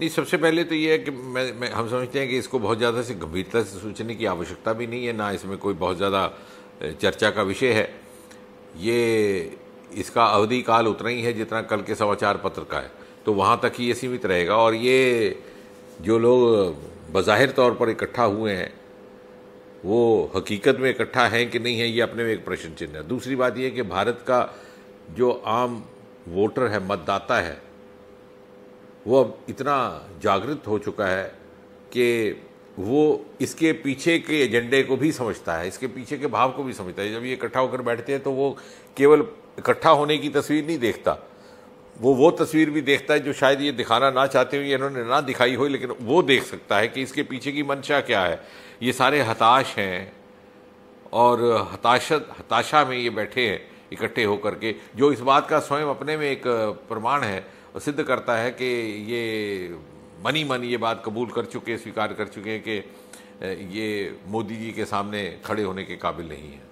नहीं, सबसे पहले तो ये है कि हम समझते हैं कि इसको बहुत ज़्यादा से गंभीरता से सोचने की आवश्यकता भी नहीं है, ना इसमें कोई बहुत ज़्यादा चर्चा का विषय है। ये इसका अवधि काल उतना ही है जितना कल के समाचार पत्र का है, तो वहाँ तक ही ये सीमित रहेगा। और ये जो लोग बज़ाहिर तौर पर इकट्ठा हुए हैं वो हकीकत में इकट्ठा हैं कि नहीं है, ये अपने में एक प्रश्न चिन्ह है। दूसरी बात यह है कि भारत का जो आम वोटर है, मतदाता है, वो अब इतना जागृत हो चुका है कि वो इसके पीछे के एजेंडे को भी समझता है, इसके पीछे के भाव को भी समझता है। जब ये इकट्ठा होकर बैठते हैं तो वो केवल इकट्ठा होने की तस्वीर नहीं देखता, वो तस्वीर भी देखता है जो शायद ये दिखाना ना चाहते हुए इन्होंने ना दिखाई हो, लेकिन वो देख सकता है कि इसके पीछे की मंशा क्या है। ये सारे हताश हैं और हताशा में ये बैठे हैं इकट्ठे होकर के, जो इस बात का स्वयं अपने में एक प्रमाण है और सिद्ध करता है कि ये मन ये बात कबूल कर चुके, स्वीकार कर चुके हैं कि ये मोदी जी के सामने खड़े होने के काबिल नहीं है।